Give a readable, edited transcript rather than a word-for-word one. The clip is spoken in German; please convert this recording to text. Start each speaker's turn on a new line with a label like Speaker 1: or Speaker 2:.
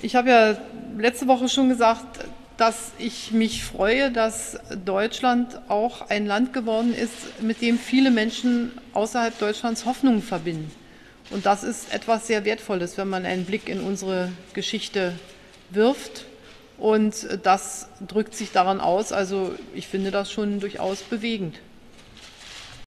Speaker 1: Ich habe ja letzte Woche schon gesagt, dass ich mich freue, dass Deutschland auch ein Land geworden ist, mit dem viele Menschen außerhalb Deutschlands Hoffnung verbinden. Und das ist etwas sehr Wertvolles, wenn man einen Blick in unsere Geschichte wirft. Und das drückt sich daran aus. Also ich finde das schon durchaus bewegend.